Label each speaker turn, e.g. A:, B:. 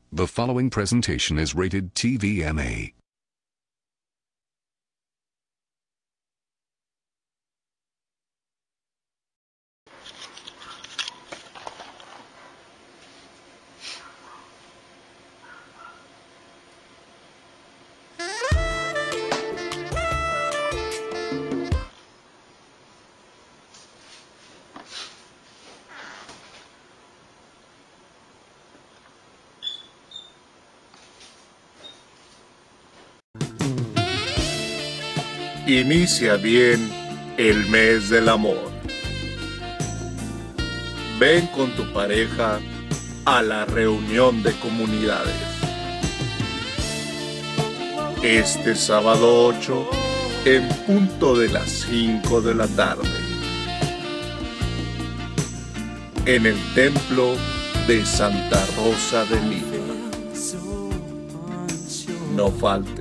A: The following presentation is rated TVMA.
B: Inicia bien el mes del amor. Ven con tu pareja a la reunión de comunidades. Este sábado 8, en punto de las 5 de la tarde, en el templo de Santa Rosa de Lima. No faltes.